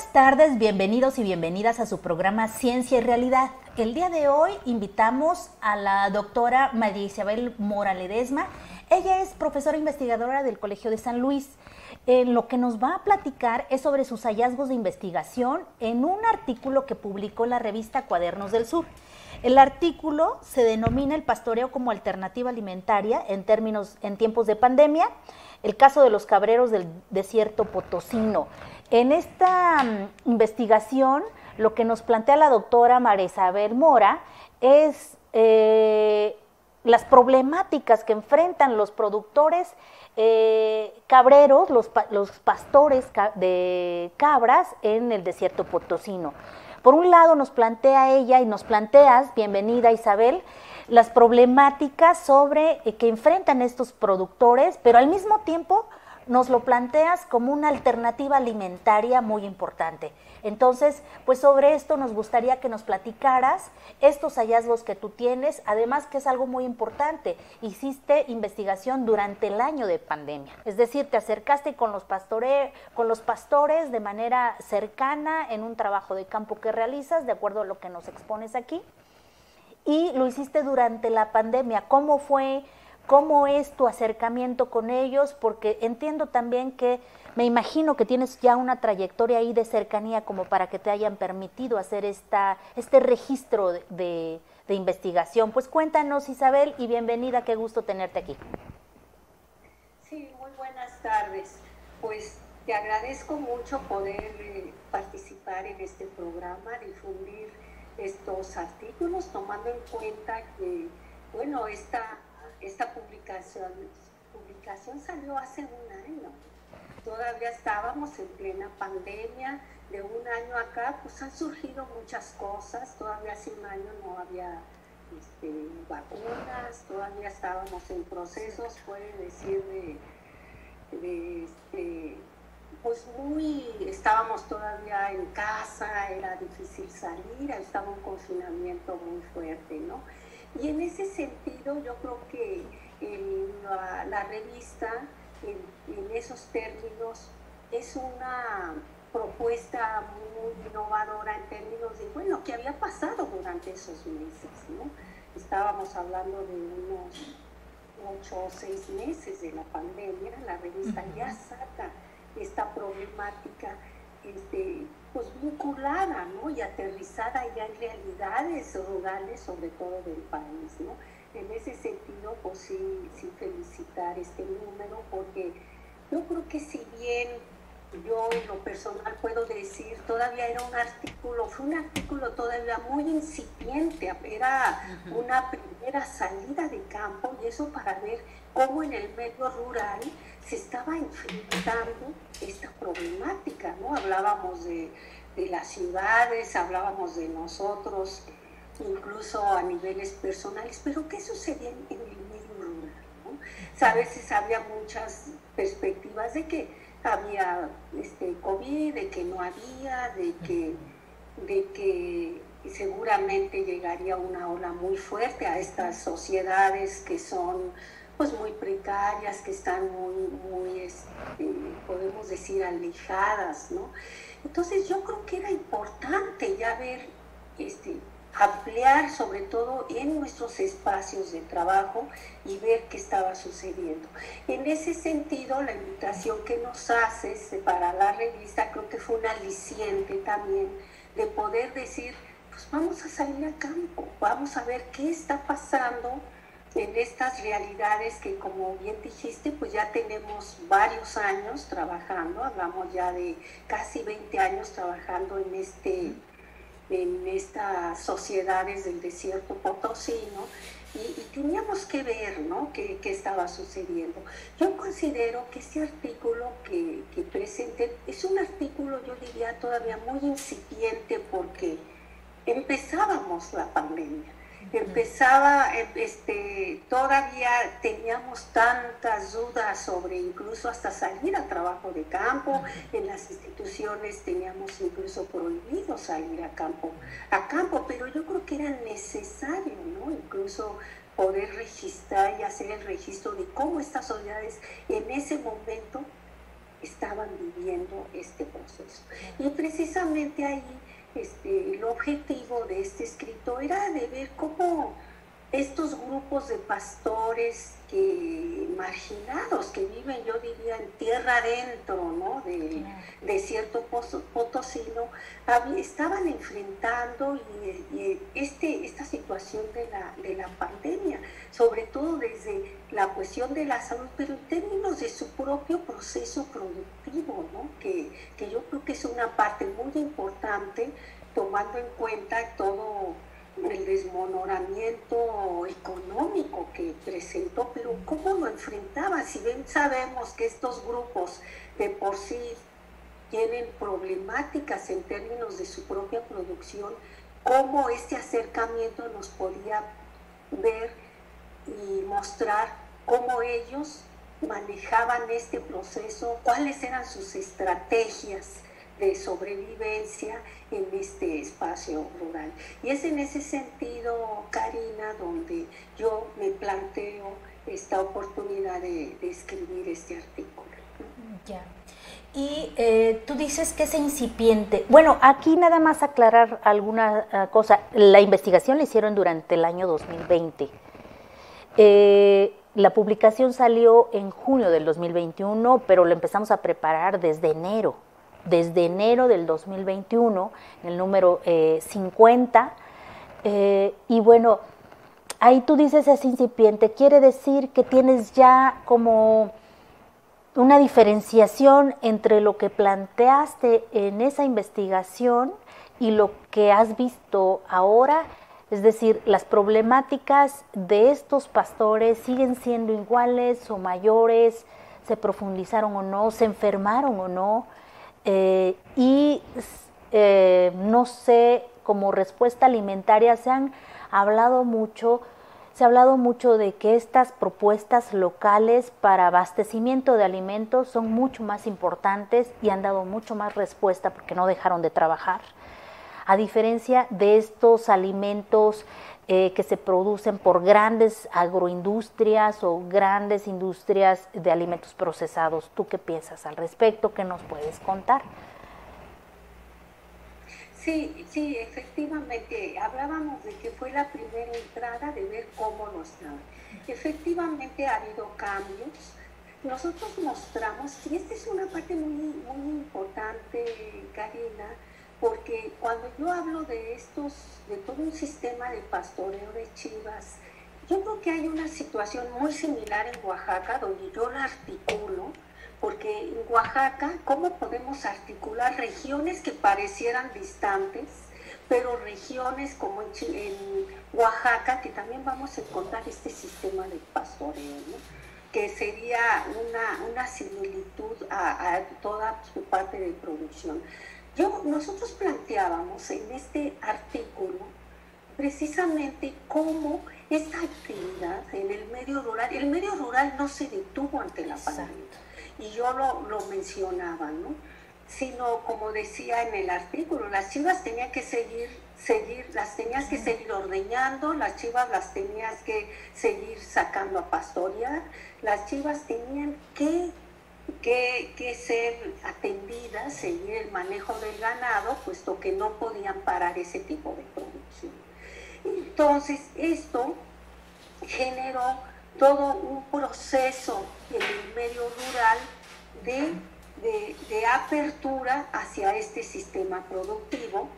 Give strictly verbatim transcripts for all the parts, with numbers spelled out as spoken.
buenas tardes, bienvenidos y bienvenidas a su programa Ciencia y Realidad. El día de hoy invitamos a la doctora María Isabel Mora Ledesma. Ella es profesora investigadora del Colegio de San Luis. Eh, lo que nos va a platicar es sobre sus hallazgos de investigación en un artículo que publicó en la revista Cuadernos del Sur. El artículo se denomina el pastoreo como alternativa alimentaria en términos en tiempos de pandemia, el caso de los cabreros del desierto potosino. En esta um, investigación, lo que nos plantea la doctora María Isabel Mora es eh, las problemáticas que enfrentan los productores eh, cabreros, los, los pastores de cabras en el desierto potosino. Por un lado nos plantea ella y nos planteas, bienvenida Isabel, las problemáticas sobre eh, que enfrentan estos productores, pero al mismo tiempo nos lo planteas como una alternativa alimentaria muy importante. Entonces, pues sobre esto nos gustaría que nos platicaras estos hallazgos que tú tienes, además que es algo muy importante, hiciste investigación durante el año de pandemia, es decir, te acercaste con los, pastore, con los pastores de manera cercana en un trabajo de campo que realizas, de acuerdo a lo que nos expones aquí, y lo hiciste durante la pandemia. ¿Cómo fue? ¿Cómo es tu acercamiento con ellos? Porque entiendo también que, me imagino que tienes ya una trayectoria ahí de cercanía como para que te hayan permitido hacer esta, este registro de, de, de investigación. Pues cuéntanos, Isabel, y bienvenida, qué gusto tenerte aquí. Sí, muy buenas tardes. Pues te agradezco mucho poder eh, participar en este programa, difundir estos artículos, tomando en cuenta que, bueno, esta... Esta publicación, publicación salió hace un año. Todavía estábamos en plena pandemia. De un año acá, pues han surgido muchas cosas. Todavía hace un año no había este, vacunas, todavía estábamos en procesos, puede decir, de, de este, pues muy, estábamos todavía en casa, era difícil salir, estaba un confinamiento muy fuerte, ¿no? Y en ese sentido yo creo que en la, la revista, en, en esos términos, es una propuesta muy innovadora en términos de, bueno, ¿qué había pasado durante esos meses, ¿no? Estábamos hablando de unos ocho o seis meses de la pandemia, la revista uh-huh. ya saca esta problemática este, pues vinculada, ¿no? Y aterrizada ya en realidades rurales, sobre todo del país, ¿no? En ese sentido, pues sí, sí felicitar este número, porque yo creo que si bien yo en lo personal puedo decir, todavía era un artículo, fue un artículo todavía muy incipiente, era uh-huh. una primera salida de campo, y eso para ver cómo en el medio rural se estaba enfrentando esta problemática, ¿no? Hablábamos de, de las ciudades, hablábamos de nosotros, incluso a niveles personales, pero ¿qué sucedía en, en el medio rural, ¿no? O sea, a veces había muchas perspectivas de que había este, COVID, de que no había, de que, de que seguramente llegaría una ola muy fuerte a estas sociedades que son pues muy precarias, que están muy, muy este, podemos decir, alejadas, ¿no? Entonces yo creo que era importante ya ver, este, ampliar sobre todo en nuestros espacios de trabajo y ver qué estaba sucediendo. En ese sentido, la invitación que nos haces para la revista creo que fue un aliciente también de poder decir, pues vamos a salir al campo, vamos a ver qué está pasando en estas realidades que, como bien dijiste, pues ya tenemos varios años trabajando, hablamos ya de casi veinte años trabajando en, este, en estas sociedades del desierto potosino, y, y teníamos que ver, ¿no?, qué, qué estaba sucediendo. Yo considero que este artículo que, que presenté es un artículo, yo diría, todavía muy incipiente, porque empezábamos la pandemia. Empezaba, este, todavía teníamos tantas dudas sobre incluso hasta salir a trabajo de campo. En las instituciones teníamos incluso prohibido salir a campo, a campo, pero yo creo que era necesario, ¿no?, incluso poder registrar y hacer el registro de cómo estas sociedades en ese momento estaban viviendo este proceso. Y precisamente ahí este, el objetivo de este escrito era de ver cómo estos grupos de pastores que marginados, que viven, yo diría, en tierra adentro, ¿no?, del desierto potosino, estaban enfrentando y, y este, esta situación de la, de la pandemia, sobre todo desde la cuestión de la salud, pero en términos de su propio proceso productivo, ¿no?, que, que yo creo que es una parte muy importante, tomando en cuenta todo el desmoronamiento económico que presentó, pero cómo lo enfrentaba. Si bien sabemos que estos grupos de por sí tienen problemáticas en términos de su propia producción, cómo este acercamiento nos podía ver y mostrar cómo ellos manejaban este proceso, cuáles eran sus estrategias de sobrevivencia en este espacio rural. Y es en ese sentido, Karina, donde yo me planteo esta oportunidad de, de escribir este artículo. Ya. Y eh, tú dices que es incipiente. Bueno, aquí nada más aclarar alguna uh, cosa. La investigación la hicieron durante el año dos mil veinte. Eh, la publicación salió en junio del dos mil veintiuno, pero lo empezamos a preparar desde enero. Desde enero del dos mil veintiuno, en el número eh, cincuenta, eh, y bueno, ahí tú dices es incipiente, quiere decir que tienes ya como una diferenciación entre lo que planteaste en esa investigación y lo que has visto ahora, es decir, las problemáticas de estos pastores siguen siendo iguales o mayores, se profundizaron o no, se enfermaron o no. Eh, y eh, no sé, como respuesta alimentaria se han hablado mucho, se ha hablado mucho de que estas propuestas locales para abastecimiento de alimentos son mucho más importantes y han dado mucho más respuesta porque no dejaron de trabajar, a diferencia de estos alimentos eh, que se producen por grandes agroindustrias o grandes industrias de alimentos procesados. ¿Tú qué piensas al respecto? ¿Qué nos puedes contar? Sí, sí, efectivamente, hablábamos de que fue la primera entrada de ver cómo nos daban. Efectivamente ha habido cambios. Nosotros mostramos, y esta es una parte muy, muy importante, Karina, porque cuando yo hablo de estos, de todo un sistema de pastoreo de chivas, yo creo que hay una situación muy similar en Oaxaca, donde yo la articulo, porque en Oaxaca, ¿cómo podemos articular regiones que parecieran distantes, pero regiones como en, en Oaxaca, que también vamos a encontrar este sistema de pastoreo, ¿no?, que sería una, una similitud a, a toda su parte de producción? Yo, nosotros planteábamos en este artículo precisamente cómo esta actividad en el medio rural, el medio rural no se detuvo ante la pandemia, y yo lo, lo mencionaba, ¿no?, sino como decía en el artículo, las chivas tenían que seguir, seguir, las tenías que seguir ordeñando, las chivas las tenías que seguir sacando a pastorear, las chivas tenían que Que, que ser atendidas, seguir el manejo del ganado, puesto que no podían parar ese tipo de producción. Entonces, esto generó todo un proceso en el medio rural de, de, de apertura hacia este sistema productivo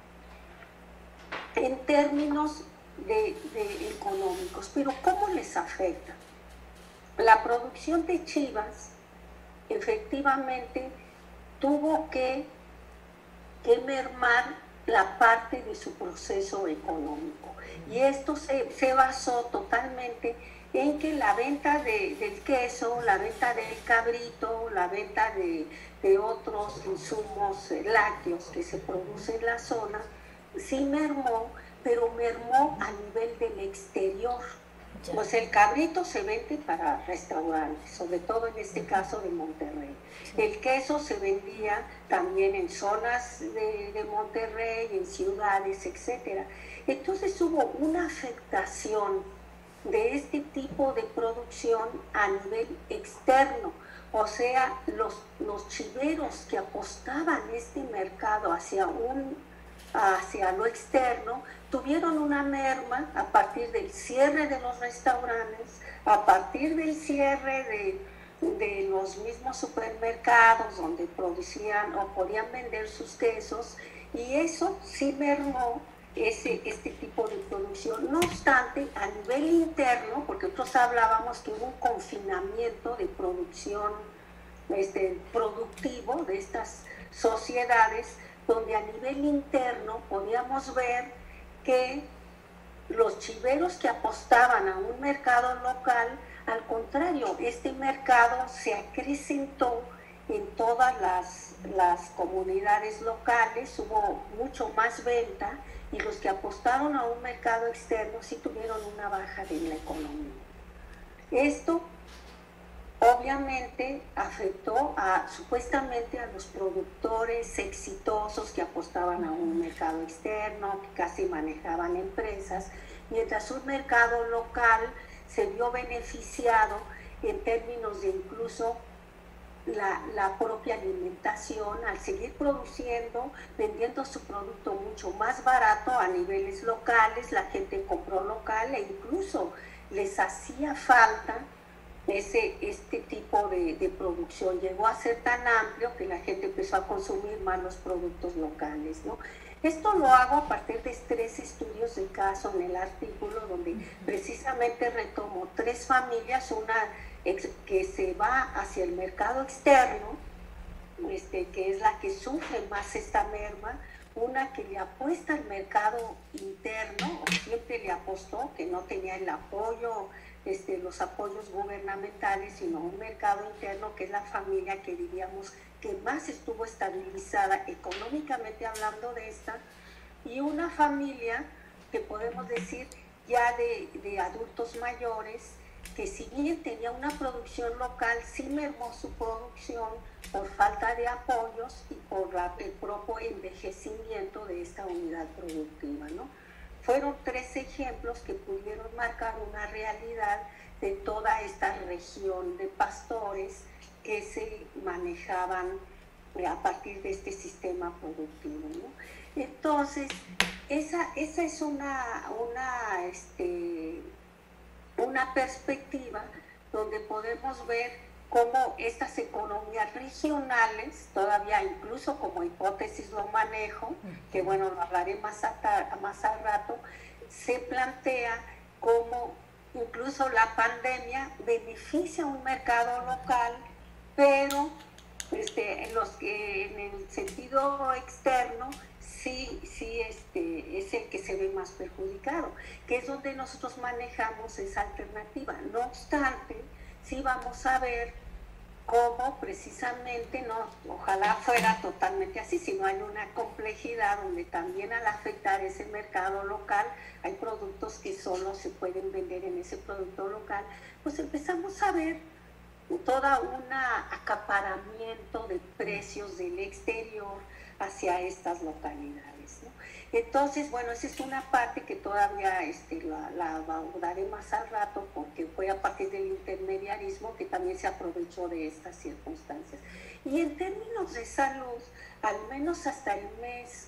en términos de, de económicos. Pero ¿cómo les afecta? La producción de chivas efectivamente tuvo que, que mermar la parte de su proceso económico. Y esto se, se basó totalmente en que la venta de, del queso, la venta del cabrito, la venta de, de otros insumos lácteos que se producen en la zona, sí mermó, pero mermó a nivel del exterior. Pues el cabrito se vende para restaurantes, sobre todo en este caso de Monterrey. El queso se vendía también en zonas de, de Monterrey, en ciudades, etcétera. Entonces hubo una afectación de este tipo de producción a nivel externo. O sea, los, los chiveros que apostaban este mercado hacia, un, hacia lo externo tuvieron una merma a partir del cierre de los restaurantes, a partir del cierre de, de los mismos supermercados donde producían o podían vender sus quesos, y eso sí mermó ese, este tipo de producción. No obstante, a nivel interno, porque nosotros hablábamos que hubo un confinamiento de producción este, productivo de estas sociedades, donde a nivel interno podíamos ver que los chiveros que apostaban a un mercado local, al contrario, este mercado se acrecentó en todas las, las comunidades locales, hubo mucho más venta, y los que apostaron a un mercado externo sí tuvieron una baja de la economía. Esto obviamente afectó a, supuestamente a los productores exitosos que apostaban a un mercado externo, que casi manejaban empresas, mientras un mercado local se vio beneficiado en términos de incluso La, la propia alimentación, al seguir produciendo, vendiendo su producto mucho más barato a niveles locales, la gente compró local e incluso les hacía falta ese, este tipo de, de producción. Llegó a ser tan amplio que la gente empezó a consumir más los productos locales, ¿no? Esto lo hago a partir de tres estudios de caso en el artículo, donde precisamente retomo tres familias, una que se va hacia el mercado externo, este, que es la que sufre más esta merma, una que le apuesta al mercado interno, o siempre le apostó, que no tenía el apoyo, este, los apoyos gubernamentales, sino un mercado interno, que es la familia que diríamos que más estuvo estabilizada económicamente hablando de esta, y una familia que podemos decir ya de, de adultos mayores, que si bien tenía una producción local, sí mermó su producción por falta de apoyos y por la, el propio envejecimiento de esta unidad productiva, ¿no? Fueron tres ejemplos que pudieron marcar una realidad de toda esta región de pastores que se manejaban a partir de este sistema productivo, ¿no? Entonces, esa, esa es una... una este, una perspectiva donde podemos ver cómo estas economías regionales, todavía incluso como hipótesis lo manejo, que bueno, lo hablaré más, a, más al rato, se plantea cómo incluso la pandemia beneficia a un mercado local, pero este, en, los que, en el sentido externo, sí, sí este, es el que se ve más perjudicado, que es donde nosotros manejamos esa alternativa. No obstante, sí vamos a ver cómo precisamente, no, ojalá fuera totalmente así, sino hay una complejidad donde también al afectar ese mercado local, hay productos que solo se pueden vender en ese producto local, pues empezamos a ver todo un acaparamiento de precios del exterior hacia estas localidades, ¿no? Entonces, bueno, esa es una parte que todavía este, la, la abordaré más al rato, porque fue a partir del intermediarismo que también se aprovechó de estas circunstancias. Y en términos de salud, al menos hasta el mes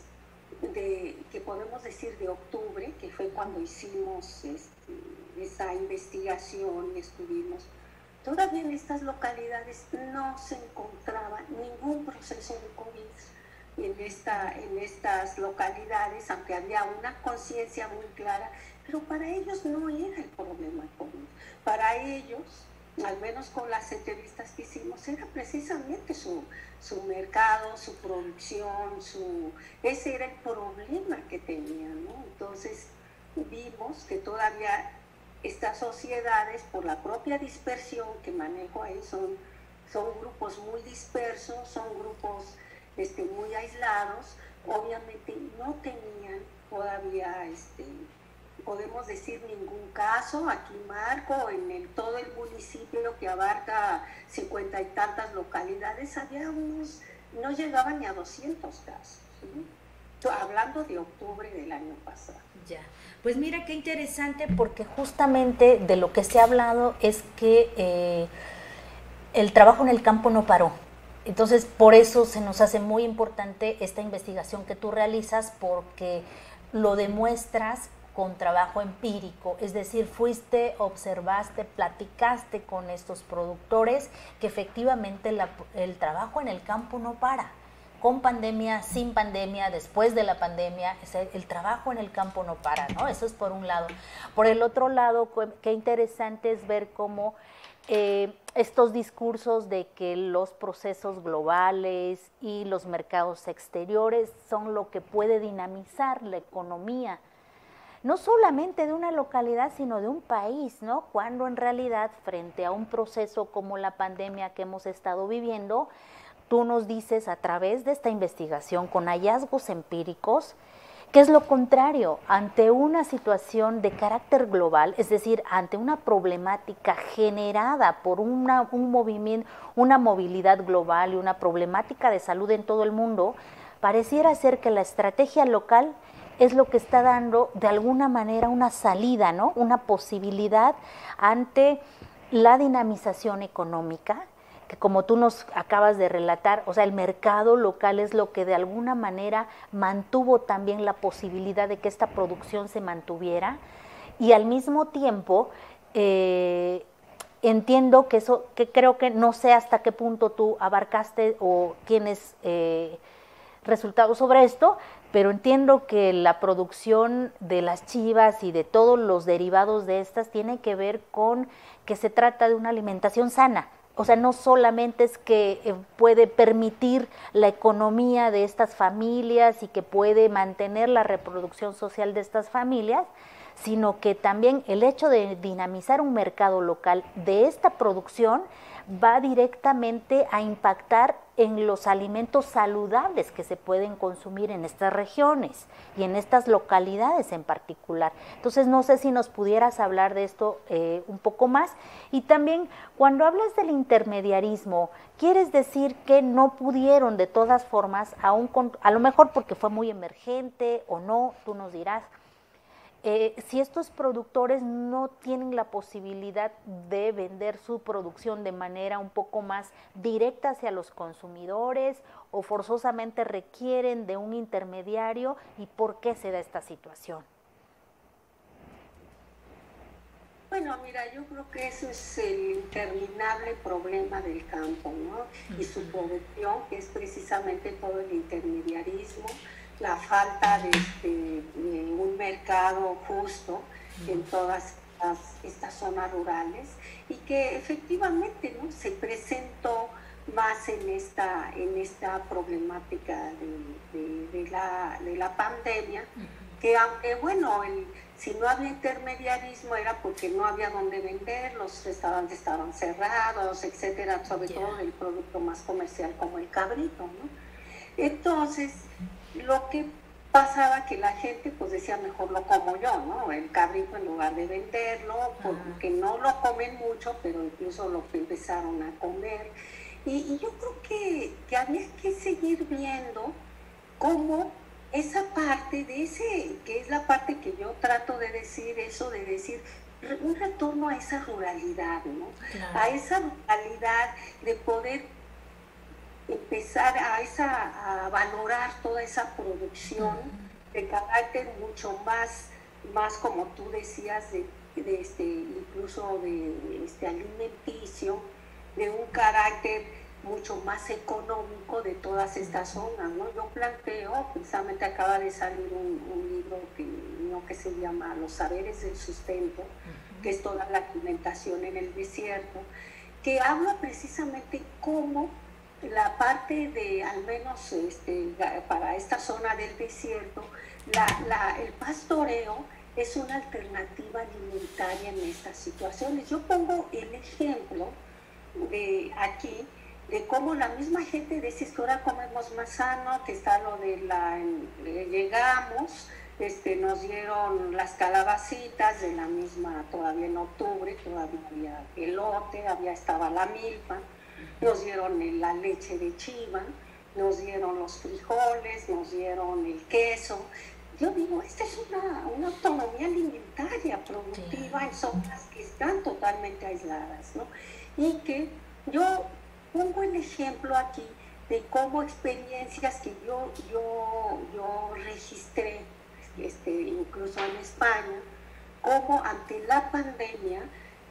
de, que podemos decir de octubre, que fue cuando hicimos este, esa investigación y estuvimos, todavía en estas localidades no se encontraba ningún proceso de COVID. En, esta, en estas localidades, aunque había una conciencia muy clara, pero para ellos no era el problema COVID. Para ellos, al menos con las entrevistas que hicimos, era precisamente su, su mercado, su producción, su, ese era el problema que tenían, ¿no? Entonces vimos que todavía estas sociedades, por la propia dispersión que manejo ahí, son, son grupos muy dispersos, son grupos Este, muy aislados, obviamente no tenían todavía, este, podemos decir, ningún caso. Aquí marco, en el, todo el municipio que abarca cincuenta y tantas localidades, había unos, no llegaban ni a doscientos casos, ¿sí? hablando de octubre del año pasado. Ya, pues mira qué interesante, porque justamente de lo que se ha hablado es que eh, el trabajo en el campo no paró. Entonces, por eso se nos hace muy importante esta investigación que tú realizas, porque lo demuestras con trabajo empírico, es decir, fuiste, observaste, platicaste con estos productores, que efectivamente la, el trabajo en el campo no para. Con pandemia, sin pandemia, después de la pandemia, el trabajo en el campo no para, ¿no? Eso es por un lado. Por el otro lado, qué interesante es ver cómo eh, estos discursos de que los procesos globales y los mercados exteriores son lo que puede dinamizar la economía, no solamente de una localidad, sino de un país, ¿no? Cuando en realidad, frente a un proceso como la pandemia que hemos estado viviendo, tú nos dices a través de esta investigación con hallazgos empíricos que es lo contrario, ante una situación de carácter global, es decir, ante una problemática generada por una, un movimiento, una movilidad global y una problemática de salud en todo el mundo, pareciera ser que la estrategia local es lo que está dando de alguna manera una salida, ¿no? Una posibilidad ante la dinamización económica, que como tú nos acabas de relatar, o sea, el mercado local es lo que de alguna manera mantuvo también la posibilidad de que esta producción se mantuviera, y al mismo tiempo eh, entiendo que eso, que creo que no sé hasta qué punto tú abarcaste o tienes eh, resultados sobre esto, pero entiendo que la producción de las chivas y de todos los derivados de estas tiene que ver con que se trata de una alimentación sana. O sea, no solamente es que eh, puede permitir la economía de estas familias y que puede mantener la reproducción social de estas familias, sino que también el hecho de dinamizar un mercado local de esta producción va directamente a impactar en los alimentos saludables que se pueden consumir en estas regiones y en estas localidades en particular. Entonces, no sé si nos pudieras hablar de esto eh, un poco más. Y también, cuando hablas del intermediarismo, ¿quieres decir que no pudieron de todas formas, aún con, a lo mejor porque fue muy emergente o no, tú nos dirás, Eh, si estos productores no tienen la posibilidad de vender su producción de manera un poco más directa hacia los consumidores, o forzosamente requieren de un intermediario, y por qué se da esta situación? Bueno, mira, yo creo que eso es el interminable problema del campo, ¿no? Y su producción, que es precisamente todo el intermediarismo, la falta de, de, de un mercado justo en todas las, estas zonas rurales, y que efectivamente, ¿no?, se presentó más en esta, en esta problemática de, de, de, la, de la pandemia, que aunque, bueno, el, si no había intermediarismo era porque no había dónde vender, los restaurantes estaban cerrados, etcétera, sobre yeah. todo el producto más comercial como el cabrito, ¿no? Entonces, lo que pasaba que la gente pues decía, mejor lo como yo, ¿no? El cabrito, en lugar de venderlo, porque uh-huh. no lo comen mucho, pero incluso lo empezaron a comer. Y, y yo creo que, que había que seguir viendo cómo esa parte de ese, que es la parte que yo trato de decir, eso de decir, un retorno a esa ruralidad, ¿no? Claro. A esa ruralidad de poder empezar a, esa, a valorar toda esa producción uh-huh. de carácter mucho más, más como tú decías, de, de este, incluso de este alimenticio, de un carácter mucho más económico de todas estas zonas, ¿no? Yo planteo, precisamente acaba de salir un, un libro que, ¿no?, que se llama Los saberes del sustento, uh-huh. que es toda la alimentación en el desierto, que habla precisamente cómo la parte de, al menos este, para esta zona del desierto, la, la, el pastoreo es una alternativa alimentaria en estas situaciones. Yo pongo el ejemplo de aquí, de cómo la misma gente dice que ahora comemos más sano, que está lo de la, eh, llegamos, este, nos dieron las calabacitas de la misma, todavía en octubre, todavía había elote, había estaba la milpa, nos dieron la leche de chiva, nos dieron los frijoles, nos dieron el queso. Yo digo, esta es una, una autonomía alimentaria productiva en zonas que están totalmente aisladas, ¿no? Y que yo pongo el ejemplo aquí de cómo experiencias que yo, yo, yo registré, este, incluso en España, cómo ante la pandemia,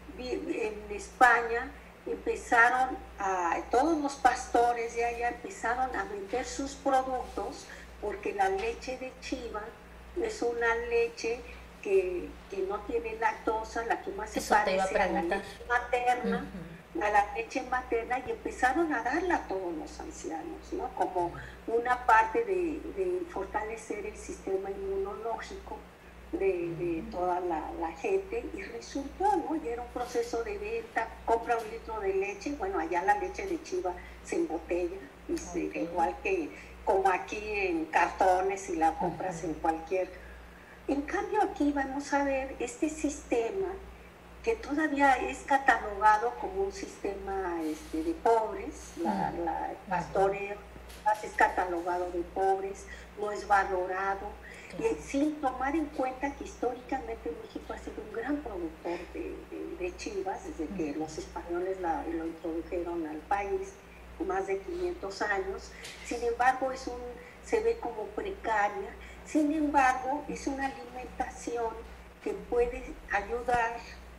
en España empezaron a, todos los pastores de allá empezaron a vender sus productos, porque la leche de chiva es una leche que, que no tiene lactosa, la que más se Eso parece a, a la leche materna, uh-huh. a la leche materna, y empezaron a darla a todos los ancianos, ¿no? Como una parte de, de fortalecer el sistema inmunológico de, de toda la, la gente, y resultó, ¿no? Y era un proceso de venta, compra un litro de leche, bueno, allá la leche de chiva se embotella, y se, okay. igual que como aquí en cartones y la compras uh-huh. en cualquier... En cambio aquí vamos a ver este sistema que todavía es catalogado como un sistema este, de pobres, la, la, el pastoreo es catalogado de pobres, no es valorado, y sin tomar en cuenta que históricamente México ha sido un gran productor de, de, de chivas, desde que los españoles la, lo introdujeron al país, más de quinientos años. Sin embargo, es un, se ve como precaria, sin embargo, es una alimentación que puede ayudar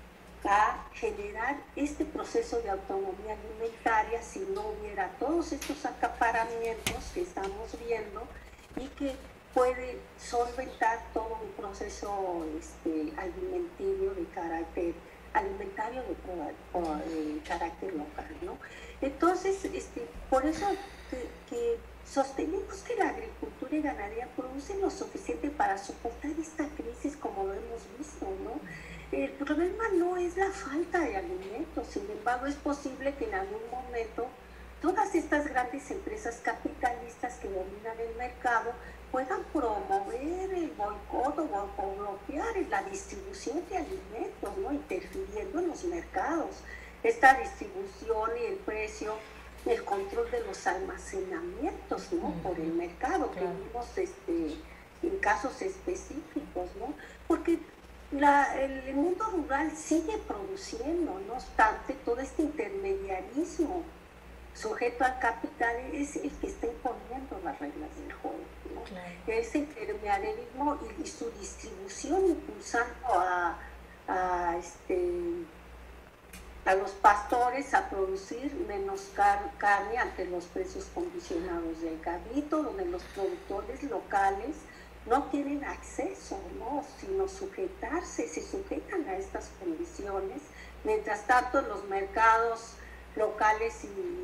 a generar este proceso de autonomía alimentaria si no hubiera todos estos acaparamientos que estamos viendo, y que puede solventar todo un proceso este, alimentario de carácter alimentario de, de, de carácter local, ¿no? Entonces, este, por eso que, que sostenemos que la agricultura y ganadería producen lo suficiente para soportar esta crisis, como lo hemos visto, ¿no? El problema no es la falta de alimentos, sin embargo es posible que en algún momento todas estas grandes empresas capitalistas que dominan el mercado puedan promover el boicot o bloquear la distribución de alimentos, ¿no? Interfiriendo en los mercados. Esta distribución y el precio, el control de los almacenamientos, ¿no? Por el mercado, que vimos este, en casos específicos, ¿no? Porque La, el, el mundo rural sigue produciendo, no obstante, todo este intermediarismo sujeto al capital es el que está imponiendo las reglas del juego, ¿no? Claro. Ese intermediarismo y, y su distribución impulsando a, a, este, a los pastores a producir menos car carne ante los precios condicionados del cabrito, donde los productores locales no tienen acceso, ¿no? Sino sujetarse, se sujetan a estas condiciones. Mientras tanto, en los mercados locales y,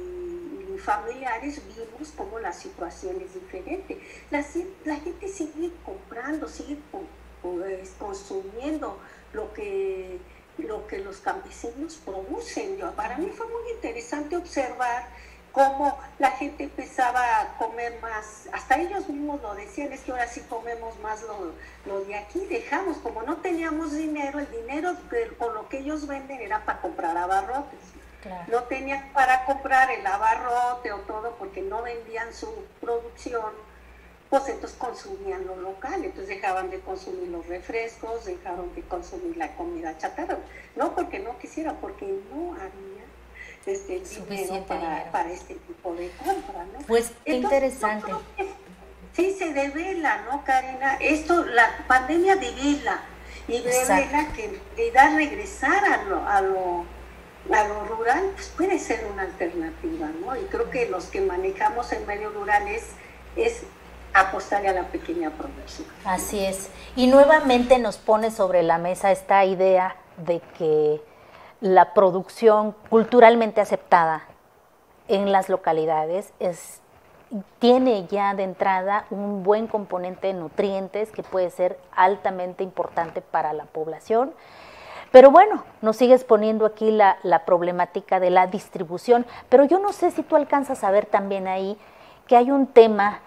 y familiares vimos cómo la situación es diferente. La, la gente sigue comprando, sigue pues, consumiendo lo que, lo que los campesinos producen. Yo, para mí fue muy interesante observar cómo la gente empezaba a comer más, hasta ellos mismos lo decían, es que ahora sí comemos más lo, lo de aquí, dejamos, como no teníamos dinero, el dinero que, con lo que ellos venden era para comprar abarrotes, claro. No tenían para comprar el abarrote o todo porque no vendían su producción, pues entonces consumían lo local, entonces dejaban de consumir los refrescos, dejaron de consumir la comida chatarra, no porque no quisieran, porque no había Este, dinero para, para este tipo de compra, ¿no? Pues qué Entonces, interesante. No, sí se devela, ¿no, Karina? Esto, la pandemia devela y devela que en realidad regresar a lo, a lo, a lo rural pues puede ser una alternativa, ¿no? Y creo que los que manejamos el medio rural es, es apostarle a la pequeña producción. Así es. Y nuevamente nos pone sobre la mesa esta idea de que la producción culturalmente aceptada en las localidades es, tiene ya de entrada un buen componente de nutrientes que puede ser altamente importante para la población. Pero bueno, nos sigues poniendo aquí la, la problemática de la distribución, pero yo no sé si tú alcanzas a ver también ahí que hay un tema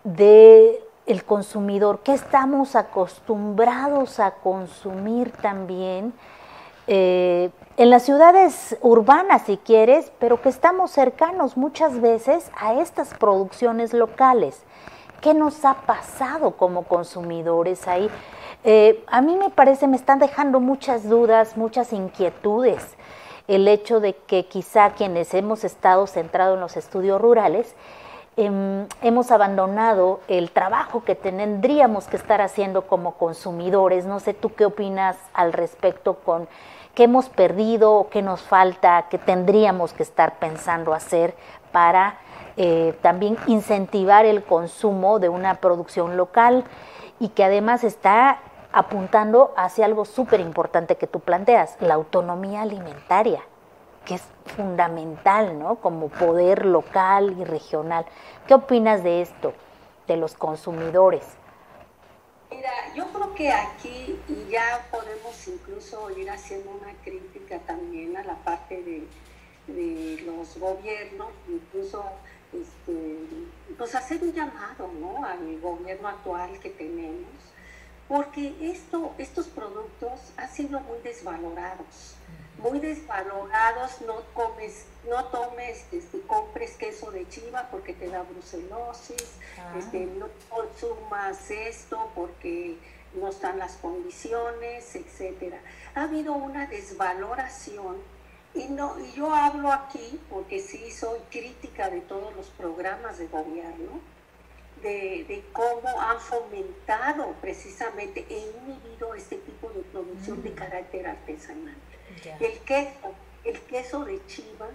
de el consumidor, que estamos acostumbrados a consumir también, eh, en las ciudades urbanas, si quieres, pero que estamos cercanos muchas veces a estas producciones locales. ¿Qué nos ha pasado como consumidores ahí? Eh, a mí me parece, me están dejando muchas dudas, muchas inquietudes, el hecho de que quizá quienes hemos estado centrados en los estudios rurales, eh, hemos abandonado el trabajo que tendríamos que estar haciendo como consumidores. No sé, ¿tú qué opinas al respecto con qué hemos perdido, qué nos falta, qué tendríamos que estar pensando hacer para eh, también incentivar el consumo de una producción local y que además está apuntando hacia algo súper importante que tú planteas, la autonomía alimentaria, que es fundamental, ¿no? Como poder local y regional. ¿Qué opinas de esto, de los consumidores? Mira, yo creo que aquí ya podemos incluso ir haciendo una crítica también a la parte de, de los gobiernos, incluso este, pues hacer un llamado, ¿no?, al gobierno actual que tenemos, porque esto, estos productos han sido muy desvalorados, muy desvalorados. No comes, no tomes, este, compres queso de chiva porque te da brucelosis, ah. este, no consumas esto porque no están las condiciones, etcétera. Ha habido una desvaloración y no, y yo hablo aquí porque sí soy crítica de todos los programas de gobierno. De, de cómo han fomentado precisamente e inhibido este tipo de producción mm. de carácter artesanal. Yeah. El queso, el queso de chiva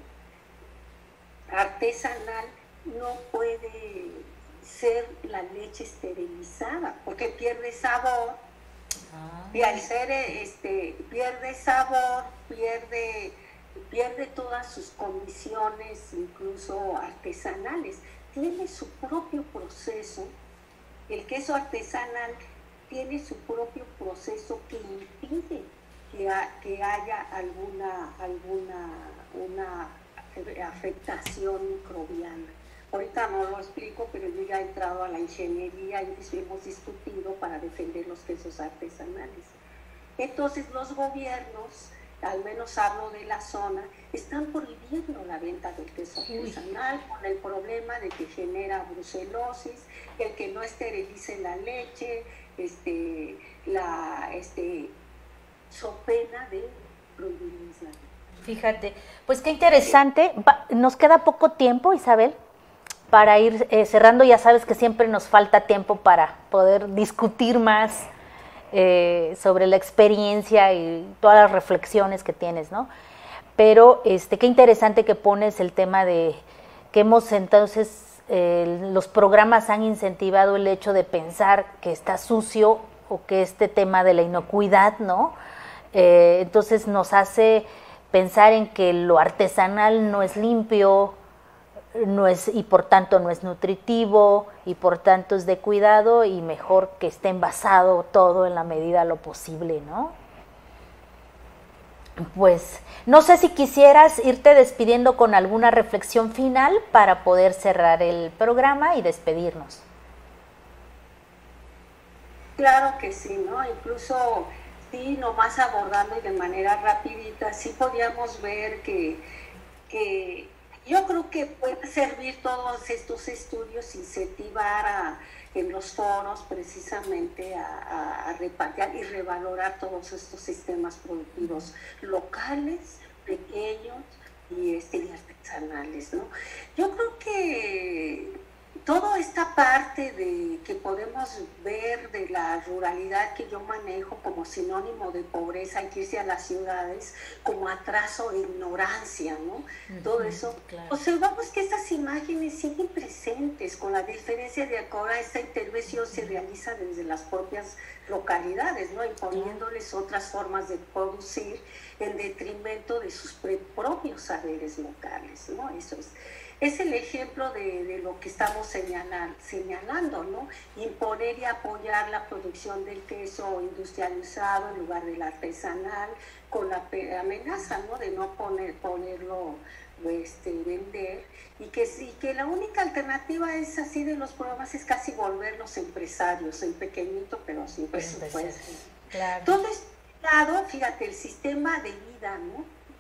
artesanal no puede ser la leche esterilizada porque pierde sabor, ah. y al ser este pierde sabor, pierde, pierde todas sus condiciones, incluso artesanales. Tiene su propio proceso, el queso artesanal tiene su propio proceso que impide que, ha, que haya alguna, alguna una afectación microbiana. Ahorita no lo explico, pero yo ya he entrado a la ingeniería y hemos discutido para defender los quesos artesanales. Entonces los gobiernos, al menos hablo de la zona, están prohibiendo la venta del queso artesanal con el problema de que genera brucelosis, el que no esterilice la leche, este, la, este, so pena de prohibirles la leche. Fíjate, pues qué interesante. Nos queda poco tiempo, Isabel, para ir eh, cerrando. Ya sabes que siempre nos falta tiempo para poder discutir más Eh, sobre la experiencia y todas las reflexiones que tienes, ¿no? Pero este, qué interesante que pones el tema de que hemos entonces, eh, los programas han incentivado el hecho de pensar que está sucio o que este tema de la inocuidad, ¿no? Eh, entonces nos hace pensar en que lo artesanal no es limpio, no es, y por tanto no es nutritivo, y por tanto es de cuidado, y mejor que esté envasado todo en la medida de lo posible, ¿no? Pues no sé si quisieras irte despidiendo con alguna reflexión final para poder cerrar el programa y despedirnos. Claro que sí, ¿no? Incluso sí, nomás abordando y de manera rapidita, sí podíamos ver que, que yo creo que puede servir todos estos estudios, incentivar a, en los foros precisamente a, a, a repartir y revalorar todos estos sistemas productivos locales, pequeños y, este, y artesanales, ¿no? Yo creo que toda esta parte de que podemos ver de la ruralidad que yo manejo como sinónimo de pobreza, hay que irse a las ciudades, como atraso e ignorancia, ¿no? Uh-huh, todo eso. Claro. Observamos que estas imágenes siguen presentes, con la diferencia de que ahora esta intervención se realiza desde las propias localidades, ¿no? Imponiéndoles otras formas de producir en detrimento de sus propios saberes locales, ¿no? Eso es. Es el ejemplo de, de lo que estamos señalan, señalando, ¿no? Imponer y apoyar la producción del queso industrializado en lugar del artesanal, con la amenaza, ¿no?, de no poner, ponerlo, este, vender, y que, y que la única alternativa es así de los programas, es casi volverlos empresarios, en pequeñito, pero sin presupuesto. Claro. Todo este lado, fíjate, el sistema de vida, ¿no?,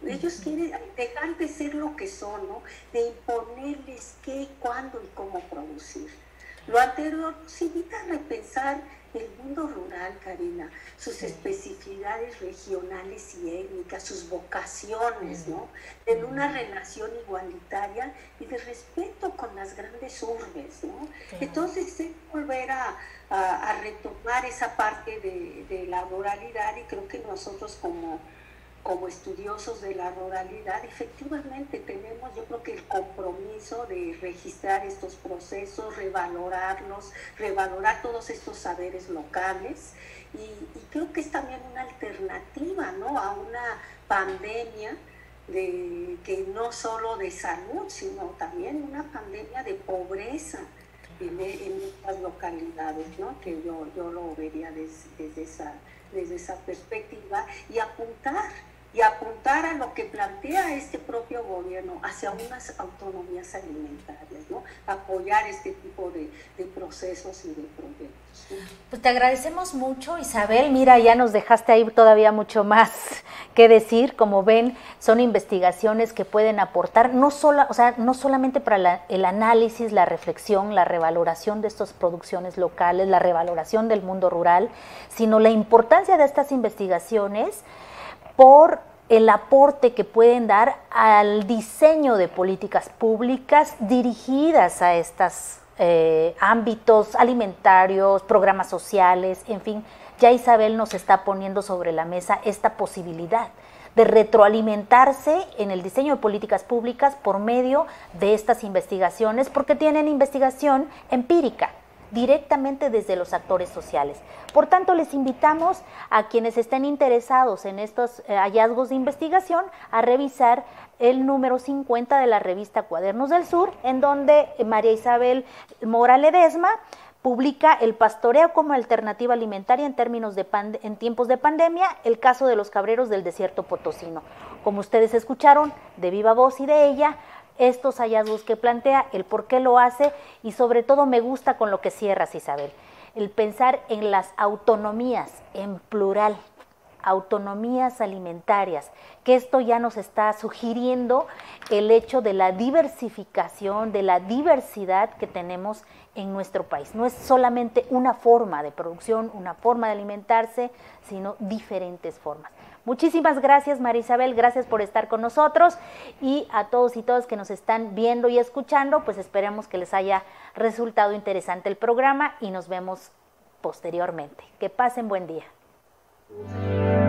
Ellos quieren dejar de ser lo que son, ¿no? De imponerles qué, cuándo y cómo producir. Lo anterior nos invita a repensar el mundo rural, Karina, sus sí. especificidades regionales y étnicas, sus vocaciones, ¿no? En una relación igualitaria y de respeto con las grandes urbes, ¿no? Sí. Entonces, es volver a, a, a retomar esa parte de, de la ruralidad, y creo que nosotros como como estudiosos de la ruralidad, efectivamente tenemos, yo creo que el compromiso de registrar estos procesos, revalorarlos, revalorar todos estos saberes locales, y, y creo que es también una alternativa, ¿no?, a una pandemia de, que no solo de salud, sino también una pandemia de pobreza en, en estas localidades, ¿no?, que yo, yo lo vería desde, desde, esa, desde esa perspectiva, y apuntar y apuntar a lo que plantea este propio gobierno hacia unas autonomías alimentarias, ¿no? Apoyar este tipo de, de procesos y de proyectos, ¿no? Pues te agradecemos mucho, Isabel. Mira, ya nos dejaste ahí todavía mucho más que decir. Como ven, son investigaciones que pueden aportar, no, solo, o sea, no solamente para la, el análisis, la reflexión, la revaloración de estas producciones locales, la revaloración del mundo rural, sino la importancia de estas investigaciones por el aporte que pueden dar al diseño de políticas públicas dirigidas a estos eh, ámbitos alimentarios, programas sociales, en fin. Ya Isabel nos está poniendo sobre la mesa esta posibilidad de retroalimentarse en el diseño de políticas públicas por medio de estas investigaciones, porque tienen investigación empírica, directamente desde los actores sociales. Por tanto, les invitamos a quienes estén interesados en estos eh, hallazgos de investigación a revisar el número cincuenta de la revista Cuadernos del Sur, en donde María Isabel Mora Ledesma publica el pastoreo como alternativa alimentaria en, términos de en tiempos de pandemia, el caso de los cabreros del desierto potosino. Como ustedes escucharon de viva voz y de ella, estos hallazgos que plantea, el por qué lo hace, y sobre todo me gusta con lo que cierras, Isabel, el pensar en las autonomías, en plural, autonomías alimentarias, que esto ya nos está sugiriendo el hecho de la diversificación, de la diversidad que tenemos en nuestro país. No es solamente una forma de producción, una forma de alimentarse, sino diferentes formas. Muchísimas gracias, María Isabel, gracias por estar con nosotros, y a todos y todas que nos están viendo y escuchando, pues esperemos que les haya resultado interesante el programa y nos vemos posteriormente. Que pasen buen día.